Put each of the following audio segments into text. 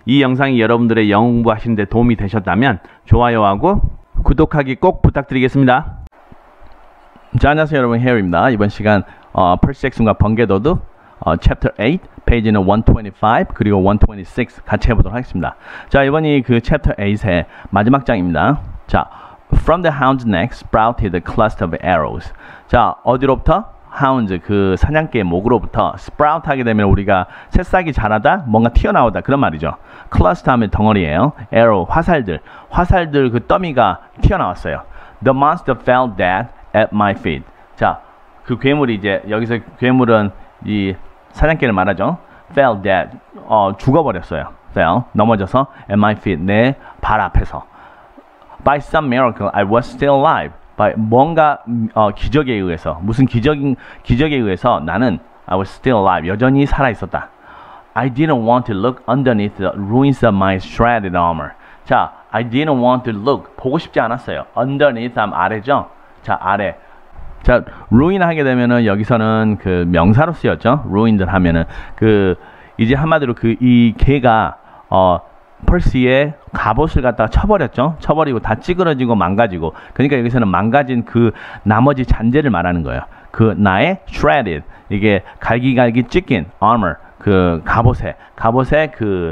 이 영상이 여러분들의 영어 공부하시는 데 도움이 되셨다면 좋아요하고 구독하기 꼭 부탁드리겠습니다. 자, 안녕하세요 여러분, 헤어입니다. 이번 시간 퍼시 잭슨과 번개도둑 챕터 8 페이지는 125 그리고 126 같이 해보도록 하겠습니다. 자, 이번이 그 챕터 8의 마지막 장입니다. 자, From the hound's neck sprouted a cluster of arrows. 자, 어디로부터? hounds, 그 사냥개의 목으로부터 sprout 하게 되면 우리가 새싹이 자라다, 뭔가 튀어나오다 그런 말이죠. cluster 하면 덩어리예요. arrow, 화살들 그 더미가 튀어나왔어요. The monster fell dead at my feet. 자, 그 괴물이 이제 여기서 괴물은 이 사냥개를 말하죠. fell dead, 죽어버렸어요. fell, 넘어져서 at my feet, 내 발 앞에서. By some miracle, I was still alive. By 뭔가 기적에 의해서, 무슨 기적에 의해서 나는 I was still alive, 여전히 살아 있었다. I didn't want to look underneath the ruins of my shredded armor. 자, I didn't want to look, 보고 싶지 않았어요. Underneath 하면 아래죠. 자, 아래. 자, ruin 하게 되면은 여기서는 그 명사로 쓰였죠. ruined 하면은 그 이제 한마디로 그 이 개가 펄시의 갑옷을 갖다가 쳐버렸죠. 쳐버리고 다 찌그러지고 망가지고. 그러니까 여기서는 망가진 그 나머지 잔재를 말하는 거예요. 그 나의 shredded, 이게 갈기갈기 찢긴 armor, 그 갑옷에 그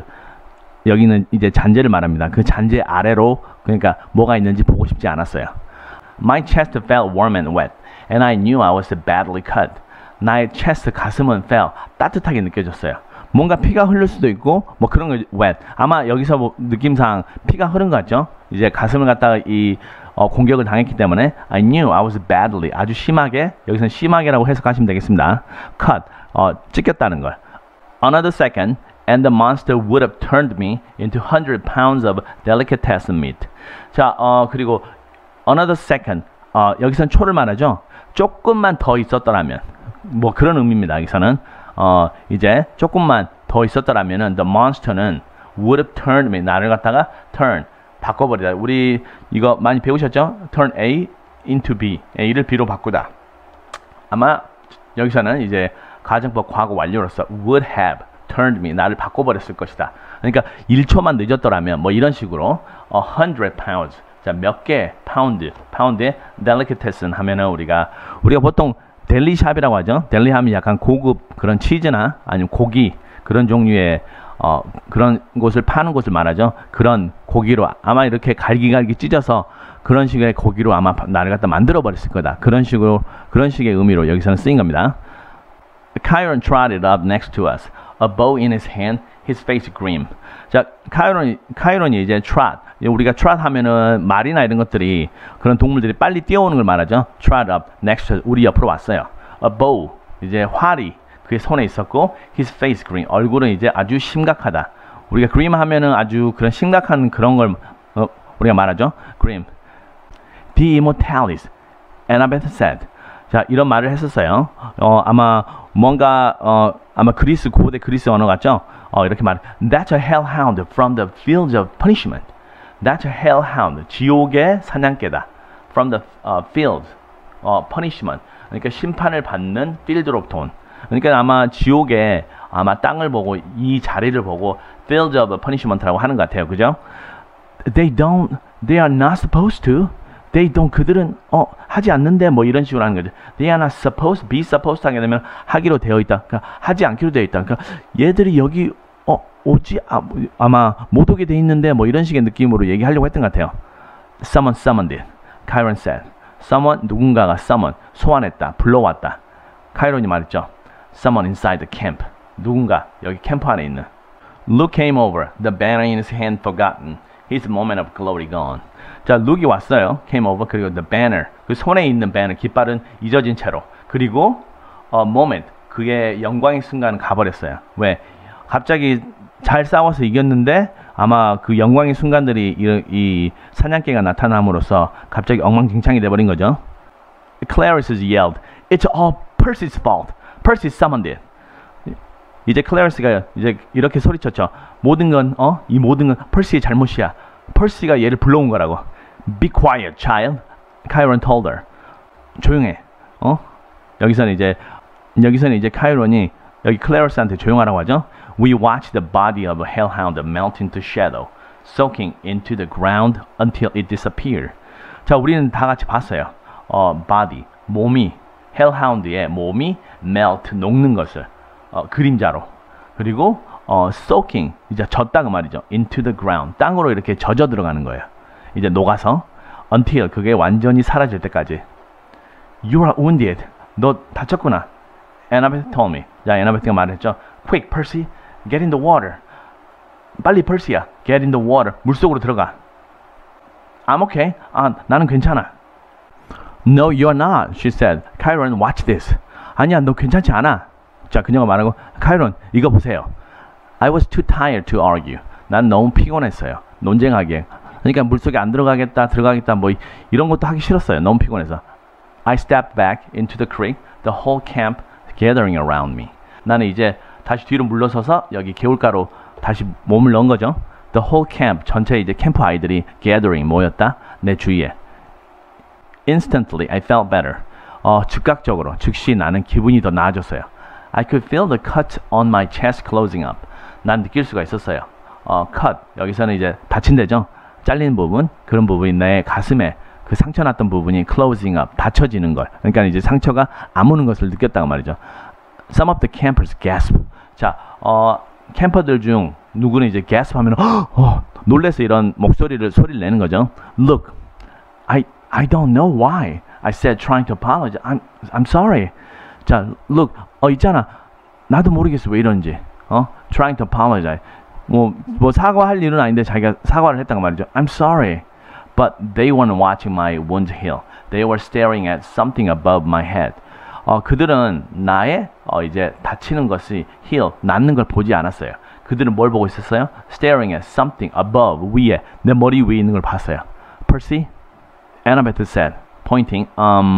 여기는 이제 잔재를 말합니다. 그 잔재 아래로 그러니까 뭐가 있는지 보고 싶지 않았어요. My chest felt warm and wet, and I knew I was badly cut. 나의 chest, 가슴은 felt, 따뜻하게 느껴졌어요. 뭔가 피가 흐를 수도 있고 뭐 그런 거 wet. 아마 여기서 뭐 느낌상 피가 흐른 것 같죠. 이제 가슴을 갖다가 이 공격을 당했기 때문에 I knew I was badly, 아주 심하게, 여기서는 심하게라고 해석하시면 되겠습니다. cut, 찢겼다는 걸. Another second and the monster would have turned me into 100 pounds of delicatessen meat. 자, 그리고 another second, 여기서는 초를 말하죠. 조금만 더 있었더라면, 뭐 그런 의미입니다. 여기서는 이제 조금만 더 있었더라면은 the monster는 would have turned me, 나를 갖다가 turn, 바꿔버리다. 우리 이거 많이 배우셨죠? turn A into B, A를 B로 바꾸다. 아마 여기서는 이제 가정법 과거 완료로서 would have turned me, 나를 바꿔버렸을 것이다. 그러니까 1초만 늦었더라면 뭐 이런 식으로 100 pounds, 자, 몇 개 파운드에 delicatessen 하면은 우리가 보통 델리샵이라고 하죠. 델리 하면 약간 고급 그런 치즈나 아니면 고기 그런 종류의 그런 곳을 파는 곳을 말하죠. 그런 고기로 아마 이렇게 갈기갈기 찢어서 그런 식의 고기로 아마 나를 갖다 만들어 버렸을 거다. 그런 식의 의미로 여기서는 쓰인 겁니다. Chiron trotted up next to us, a bow in his hand, his face grim. 자, 카이론이 이제 trot, 우리가 trot 하면은 말이나 이런 것들이, 그런 동물들이 빨리 뛰어오는 걸 말하죠. trot up next to, 우리 옆으로 왔어요. A bow, 이제 활이 그의 손에 있었고, his face grim, 얼굴은 이제 아주 심각하다. 우리가 grim 하면은 아주 그런 심각한 그런 걸 우리가 말하죠. grim. The immortalis, Annabeth said. 자, 이런 말을 했었어요. 아마 뭔가 아마 고대 그리스 언어 같죠? 이렇게 말해. That's a hellhound from the fields of punishment. That's a hellhound. 지옥의 사냥개다. From the fields, punishment. 그러니까 심판을 받는 field로부터 온. 그러니까 아마 지옥에 아마 땅을 보고 이 자리를 보고 fields of punishment라고 하는 것 같아요. 그죠? They are not supposed to. They don't, 그들은 하지 않는데 뭐 이런 식으로 하는 거죠. They are not supposed, be supposed 하게 되면 하기로 되어 있다. 그러니까 하지 않기로 되어 있다. 그러니까 얘들이 여기 오지 아마 못 오게 돼 있는데 뭐 이런 식의 느낌으로 얘기하려고 했던 것 같아요. Someone summoned it. Chiron said. Someone, 누군가가 summon, 소환했다, 불러왔다. 카이론이 말했죠. Someone inside the camp. 누군가 여기 캠프 안에 있는. Luke came over, the banner in his hand forgotten, his moment of glory gone. 자, 룩이 왔어요. came over. 그리고 the banner, 그 손에 있는 banner, 깃발은 잊어진 채로. 그리고 moment, 그의 영광의 순간은 가버렸어요. 왜? 갑자기 잘 싸워서 이겼는데 아마 그 영광의 순간들이 이 사냥개가 나타남으로써 갑자기 엉망진창이 돼버린 거죠. Clarice yelled, "It's all Percy's fault. Percy summoned it." 이제 클래리스가 이제 이렇게 소리쳤죠. 모든 건 이 모든 건 펄시의 잘못이야. 펄시가 얘를 불러온 거라고. Be quiet, child. Chiron told her. 조용해. 여기서는 이제 카이론이 여기 클래러스한테 조용하라고 하죠. We watched the body of a hellhound melt into shadow, soaking into the ground until it disappeared. 자, 우리는 다 같이 봤어요. body, 몸이, hellhound의 몸이 melt, 녹는 것을 그림자로. 그리고 soaking, 이제 젖다 그 말이죠. into the ground, 땅으로 이렇게 젖어 들어가는 거예요. 이제 녹아서 until, 그게 완전히 사라질 때까지. You are wounded. 너 다쳤구나. Annabeth told me. 자, Annabeth가 말했죠. Quick, Percy, get in the water. 빨리 Percy야, get in the water. 물속으로 들어가. I'm okay. 나는 괜찮아. No, you're not, she said. Chiron, watch this. 아니야, 너 괜찮지 않아. 자, 그녀가 말하고, Chiron, 이거 보세요. I was too tired to argue. 난 너무 피곤했어요. 논쟁하기에. 그러니까 물속에 안 들어가겠다, 들어가겠다, 뭐 이런 것도 하기 싫었어요. 너무 피곤해서. I stepped back into the creek, the whole camp gathering around me. 나는 이제 다시 뒤로 물러서서 여기 개울가로 다시 몸을 넣은 거죠. The whole camp, 전체 이제 캠프 아이들이 gathering, 모였다, 내 주위에. Instantly, I felt better. 즉각적으로, 즉시 나는 기분이 더 나아졌어요. I could feel the cut on my chest closing up. 난 느낄 수가 있었어요. cut, 여기서는 이제 다친 데죠. 잘리는 부분, 그런 부분이 내 가슴에 그 상처 났던 부분이 closing up, 닫혀지는 걸. 그러니까 이제 상처가 아무는 것을 느꼈다고 말이죠. Some of the campers gasp. 자, 캠퍼들 중 누구는 이제 gasp 하면 놀래서 이런 소리를 내는 거죠. Look, I don't know why. I said trying to apologize. I'm sorry. 자, look, 있잖아. 나도 모르겠어 왜 이런지. Trying to apologize. 뭐 사과할 일은 아닌데 자기가 사과를 했단 말이죠. I'm sorry. But they weren't watching my wound heal. They were staring at something above my head. 그들은 나의 이제 다치는 것이 heal, 낫는 걸 보지 않았어요. 그들은 뭘 보고 있었어요? Staring at something above, 위에, 내 머리 위에 있는 걸 봤어요. Percy? Annabeth said, pointing,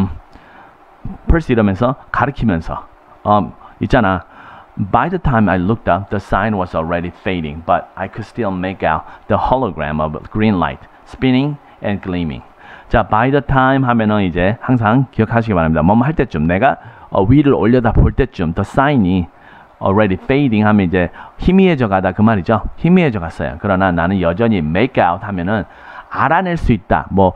Percy 이러면서 가리키면서, 있잖아. By the time I looked up, the sign was already fading, but I could still make out the hologram of green light, spinning and gleaming. 자, by the time 하면은 이제 항상 기억하시기 바랍니다. 뭐뭐 할 때쯤, 내가 위를 올려다 볼 때쯤, the sign이 already fading 하면 이제 희미해져 가다 그 말이죠. 희미해져 갔어요. 그러나 나는 여전히 make out 하면은 알아낼 수 있다, 뭐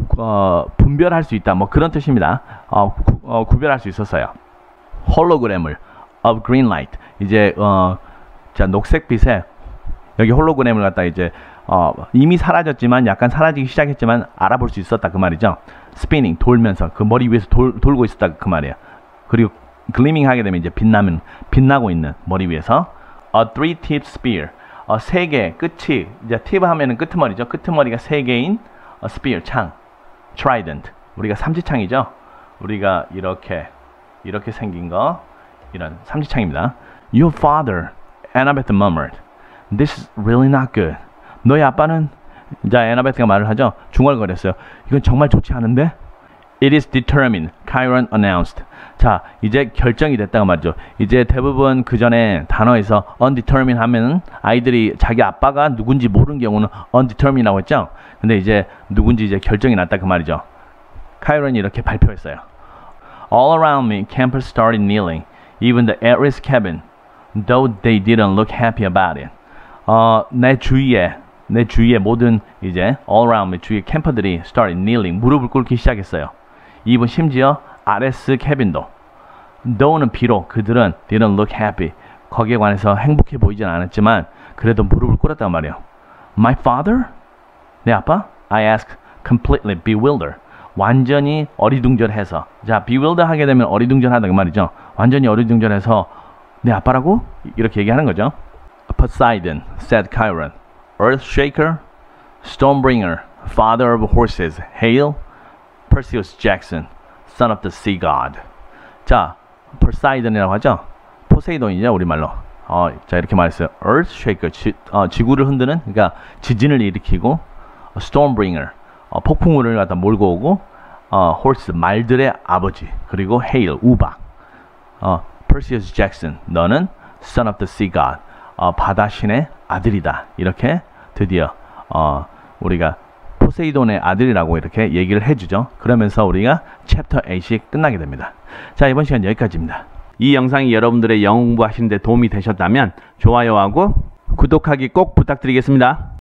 분별할 수 있다, 뭐 그런 뜻입니다. 구별할 수 있었어요. 홀로그램을 of green light, 이제 자, 녹색빛에 여기 홀로그램을 갖다 이제 이미 사라졌지만 약간 사라지기 시작했지만 알아볼 수 있었다 그 말이죠. spinning, 돌면서 그 머리 위에서 돌고 있었다 그 말이에요. 그리고 gleaming 하게 되면 이제 빛나고 있는 머리 위에서 a three-tipped spear, 세 개 끝이 이제 tip 하면은 끄트머리죠. 끄트머리가 세 개인 spear, 창, trident, 우리가 삼지창이죠. 우리가 이렇게 생긴 거 이런 삼지창입니다. Your father, Annabeth murmured, this is really not good. 너희 아빠는, 자, 애나베트가 말을 하죠. 중얼거렸어요. 이건 정말 좋지 않은데? It is determined, Chiron announced. 자, 이제 결정이 됐다고 말이죠. 이제 대부분 그 전에 단어에서 undetermined 하면은 아이들이 자기 아빠가 누군지 모르는 경우는 undetermined라고 했죠. 근데 이제 누군지 이제 결정이 났다 그 말이죠. Chiron이 이렇게 발표했어요. All around me, campers started kneeling. Even the Aries cabin, though they didn't look happy about it. 내 주위에 모든 이제 all around me 주위의 캠퍼들이 started kneeling, 무릎을 꿇기 시작했어요. 이분 심지어 아레스 케빈도, though는 비록 그들은 didn't look happy, 거기에 관해서 행복해 보이진 않았지만 그래도 무릎을 꿇었단 말이에요. My father? 내 아빠? I asked, completely bewildered. 완전히 어리둥절해서. 자, bewildered 하게 되면 어리둥절하다 그 말이죠. 완전히 어리둥절해서 내 아빠라고? 이렇게 얘기하는 거죠. Poseidon, said Chiron, Earthshaker, Stormbringer, father of horses, hail, Perseus Jackson, son of the sea god. 자, Poseidon이라고 하죠. 포세이돈이죠, 우리말로. 자, 이렇게 말했어요. Earthshaker, 지구를 흔드는, 그러니까 지진을 일으키고, Stormbringer, 폭풍우를 갖다 몰고 오고, horse, 말들의 아버지, 그리고 hail, 우박. Perseus Jackson, 너는 son of the sea god, 바다 신의 아들이다. 이렇게 드디어 우리가 포세이돈의 아들이라고 이렇게 얘기를 해주죠. 그러면서 우리가 챕터 8이 끝나게 됩니다. 자, 이번 시간 여기까지입니다. 이 영상이 여러분들의 영어 공부하시는 데 도움이 되셨다면 좋아요하고 구독하기 꼭 부탁드리겠습니다.